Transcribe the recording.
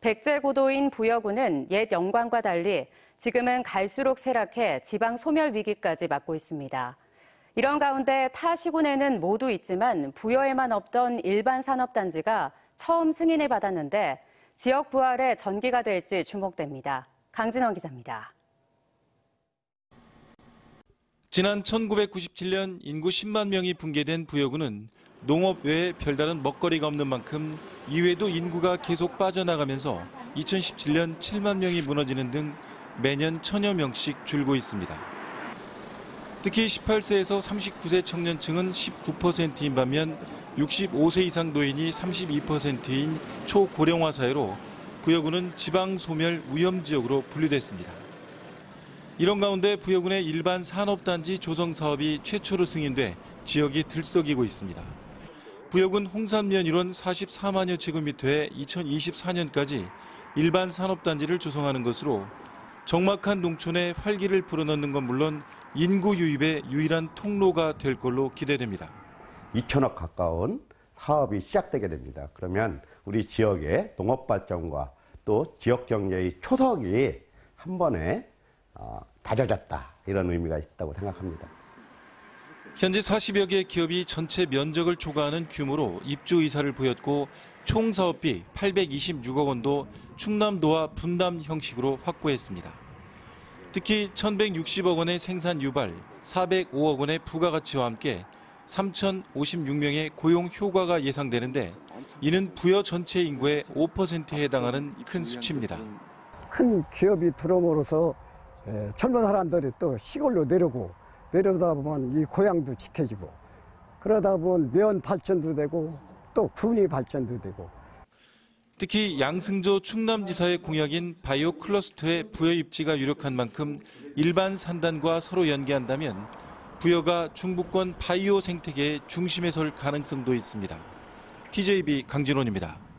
백제고도인 부여군은 옛 영광과 달리 지금은 갈수록 쇠락해 지방 소멸 위기까지 맞고 있습니다. 이런 가운데 타 시군에는 모두 있지만 부여에만 없던 일반 산업단지가 처음 승인을 받았는데 지역 부활의 전기가 될지 주목됩니다. 강진원 기자입니다. 지난 1997년 인구 10만 명이 붕괴된 부여군은 농업 외에 별다른 먹거리가 없는 만큼 이외에도 인구가 계속 빠져나가면서 2017년 7만 명이 무너지는 등 매년 1000여 명씩 줄고 있습니다. 특히 18세에서 39세 청년층은 19%인 반면 65세 이상 노인이 32%인 초고령화 사회로 부여군은 지방 소멸 위험 지역으로 분류됐습니다. 이런 가운데 부여군의 일반 산업단지 조성 사업이 최초로 승인돼 지역이 들썩이고 있습니다. 부여군 홍산면 일원 44만여 제곱미터에 2024년까지 일반 산업단지를 조성하는 것으로 적막한 농촌에 활기를 불어넣는 건 물론 인구 유입의 유일한 통로가 될 걸로 기대됩니다. 2천억 가까운 사업이 시작되게 됩니다. 그러면 우리 지역의 농업 발전과 또 지역 경제의 초석이 한 번에 다져졌다, 이런 의미가 있다고 생각합니다. 현재 40여 개 기업이 전체 면적을 초과하는 규모로 입주 의사를 보였고 총 사업비 826억 원도 충남도와 분담 형식으로 확보했습니다. 특히 1160억 원의 생산 유발, 405억 원의 부가가치와 함께 3056명의 고용 효과가 예상되는데 이는 부여 전체 인구의 5%에 해당하는 큰 수치입니다. 큰 기업이 들어옴으로써 젊은 사람들이 또 시골로 내려다 보면 이 고향도 지켜지고, 그러다 보면 면 발전도 되고 또 군이 발전도 되고. 특히 양승조 충남지사의 공약인 바이오 클러스터의 부여 입지가 유력한 만큼 일반 산단과 서로 연계한다면 부여가 중부권 바이오 생태계의 중심에 설 가능성도 있습니다. TJB 강진원입니다.